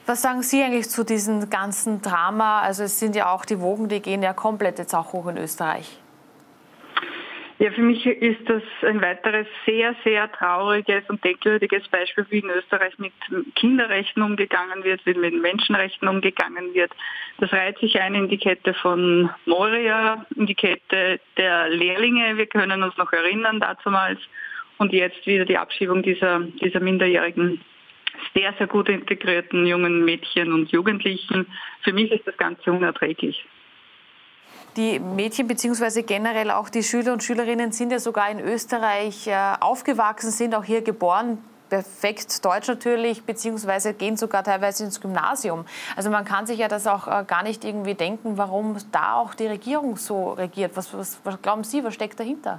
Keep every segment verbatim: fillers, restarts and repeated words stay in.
Was sagen Sie eigentlich zu diesem ganzen Drama? Also es sind ja auch die Wogen, die gehen ja komplett jetzt auch hoch in Österreich. Ja, für mich ist das ein weiteres sehr, sehr trauriges und denkwürdiges Beispiel, wie in Österreich mit Kinderrechten umgegangen wird, wie mit Menschenrechten umgegangen wird. Das reiht sich ein in die Kette von Moria, in die Kette der Lehrlinge. Wir können uns noch erinnern dazumals. Und jetzt wieder die Abschiebung dieser, dieser minderjährigen, sehr, sehr gut integrierten jungen Mädchen und Jugendlichen. Für mich ist das Ganze unerträglich. Die Mädchen bzw. generell auch die Schüler und Schülerinnen sind ja sogar in Österreich äh, aufgewachsen, sind auch hier geboren, perfekt Deutsch natürlich, beziehungsweise gehen sogar teilweise ins Gymnasium. Also man kann sich ja das auch äh, gar nicht irgendwie denken, warum da auch die Regierung so regiert. Was, was, was glauben Sie, was steckt dahinter?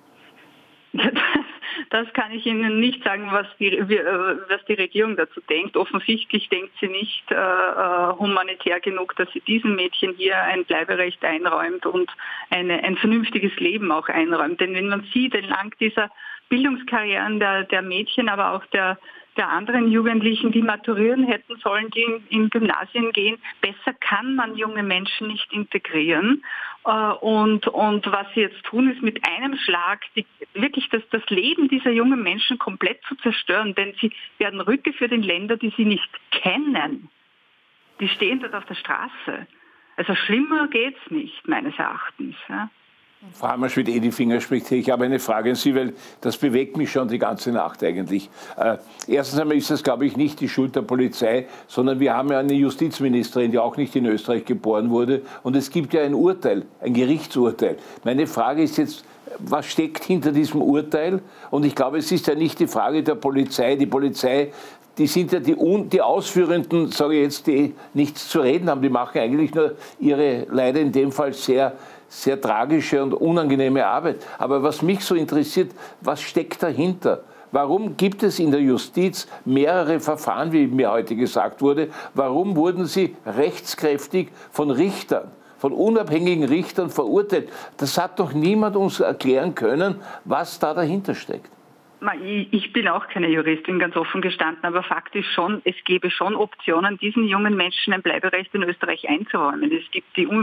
Das kann ich Ihnen nicht sagen, was die, was die Regierung dazu denkt. Offensichtlich denkt sie nicht äh, humanitär genug, dass sie diesen Mädchen hier ein Bleiberecht einräumt und eine, ein vernünftiges Leben auch einräumt. Denn wenn man sieht, entlang dieser Bildungskarrieren der, der Mädchen, aber auch der, der anderen Jugendlichen, die maturieren hätten sollen, die in, in Gymnasien gehen, besser kann man junge Menschen nicht integrieren. Und, und was sie jetzt tun, ist mit einem Schlag die, wirklich das, das Leben dieser jungen Menschen komplett zu zerstören, denn sie werden rückgeführt in Länder, die sie nicht kennen. Die stehen dort auf der Straße. Also schlimmer geht's nicht, meines Erachtens. Ja. Frau Hammerschmidt, eh die Finger spricht. Ich habe eine Frage an Sie, weil das bewegt mich schon die ganze Nacht eigentlich. Äh, erstens einmal ist das, glaube ich, nicht die Schuld der Polizei, sondern wir haben ja eine Justizministerin, die auch nicht in Österreich geboren wurde. Und es gibt ja ein Urteil, ein Gerichtsurteil. Meine Frage ist jetzt, was steckt hinter diesem Urteil? Und ich glaube, es ist ja nicht die Frage der Polizei. Die Polizei, die sind ja die, die Ausführenden, sage ich jetzt, die nichts zu reden haben. Die machen eigentlich nur ihre, leider in dem Fall sehr sehr tragische und unangenehme Arbeit. Aber was mich so interessiert, was steckt dahinter? Warum gibt es in der Justiz mehrere Verfahren, wie mir heute gesagt wurde? Warum wurden sie rechtskräftig von Richtern, von unabhängigen Richtern verurteilt? Das hat doch niemand uns erklären können, was da dahinter steckt. Ich bin auch keine Juristin, ganz offen gestanden, aber Fakt ist schon, es gäbe schon Optionen, diesen jungen Menschen ein Bleiberecht in Österreich einzuräumen. Es gibt die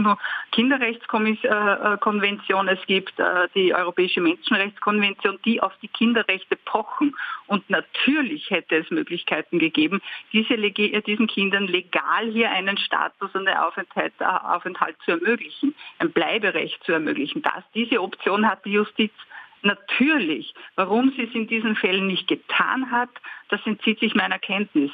UNO-Kinderrechtskonvention, es gibt die Europäische Menschenrechtskonvention, die auf die Kinderrechte pochen. Und natürlich hätte es Möglichkeiten gegeben, diese, diesen Kindern legal hier einen Status und einen Aufenthalt, Aufenthalt zu ermöglichen, ein Bleiberecht zu ermöglichen. Das, diese Option hat die Justiz natürlich. Warum sie es in diesen Fällen nicht getan hat, das entzieht sich meiner Kenntnis.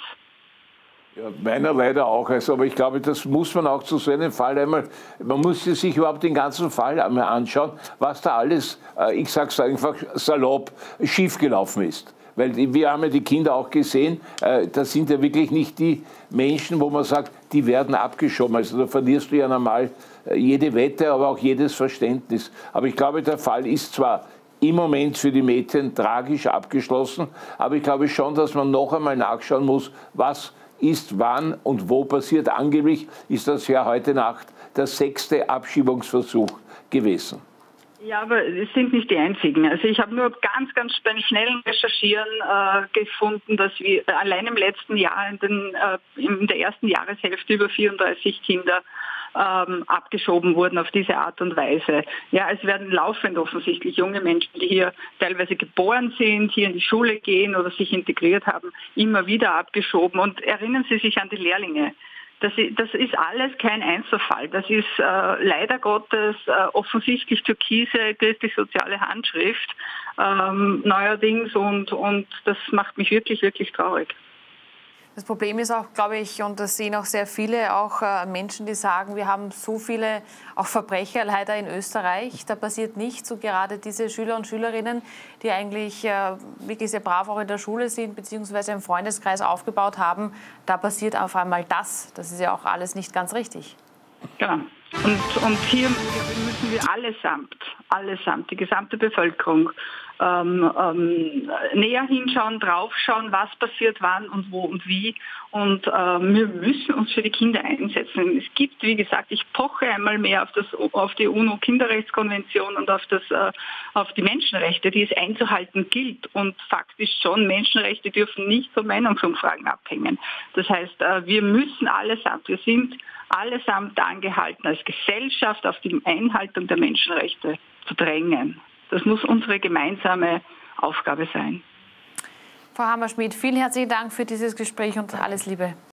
Ja, meiner leider auch. Also, aber ich glaube, das muss man auch zu so einem Fall einmal, man muss sich überhaupt den ganzen Fall einmal anschauen, was da alles, ich sage es einfach salopp, schiefgelaufen ist. Weil wir haben ja die Kinder auch gesehen, das sind ja wirklich nicht die Menschen, wo man sagt, die werden abgeschoben. Also da verlierst du ja normal jede Wette, aber auch jedes Verständnis. Aber ich glaube, der Fall ist zwar im Moment für die Mädchen tragisch abgeschlossen. Aber ich glaube schon, dass man noch einmal nachschauen muss, was ist wann und wo passiert. Angeblich ist das ja heute Nacht der sechste Abschiebungsversuch gewesen. Ja, aber es sind nicht die einzigen. Also ich habe nur ganz, ganz beim schnellen Recherchieren äh, gefunden, dass wir allein im letzten Jahr, in, den, äh, in der ersten Jahreshälfte, über vierunddreißig Kinder ähm, abgeschoben wurden auf diese Art und Weise. Ja, es werden laufend offensichtlich junge Menschen, die hier teilweise geboren sind, hier in die Schule gehen oder sich integriert haben, immer wieder abgeschoben. Und erinnern Sie sich an die Lehrlinge. Das ist, das ist alles kein Einzelfall. Das ist äh, leider Gottes äh, offensichtlich türkise christlich-soziale Handschrift ähm, neuerdings und, und das macht mich wirklich, wirklich traurig. Das Problem ist auch, glaube ich, und das sehen auch sehr viele, auch äh, Menschen, die sagen, wir haben so viele auch Verbrecher leider in Österreich, da passiert nichts. Und gerade diese Schüler und Schülerinnen, die eigentlich äh, wirklich sehr brav auch in der Schule sind, beziehungsweise einen Freundeskreis aufgebaut haben, da passiert auf einmal das. Das ist ja auch alles nicht ganz richtig. Genau. Und, und hier müssen wir allesamt, allesamt, die gesamte Bevölkerung ähm, ähm, näher hinschauen, draufschauen, was passiert wann und wo und wie. Und äh, wir müssen uns für die Kinder einsetzen. Es gibt, wie gesagt, ich poche einmal mehr auf, das, auf die UNO-Kinderrechtskonvention und auf, das, äh, auf die Menschenrechte, die es einzuhalten gilt. Und Fakt ist schon, Menschenrechte dürfen nicht von Meinungsumfragen abhängen. Das heißt, äh, wir müssen allesamt, wir sind allesamt angehalten, als Gesellschaft auf die Einhaltung der Menschenrechte zu drängen. Das muss unsere gemeinsame Aufgabe sein. Frau Hammerschmidt, vielen herzlichen Dank für dieses Gespräch und alles Liebe.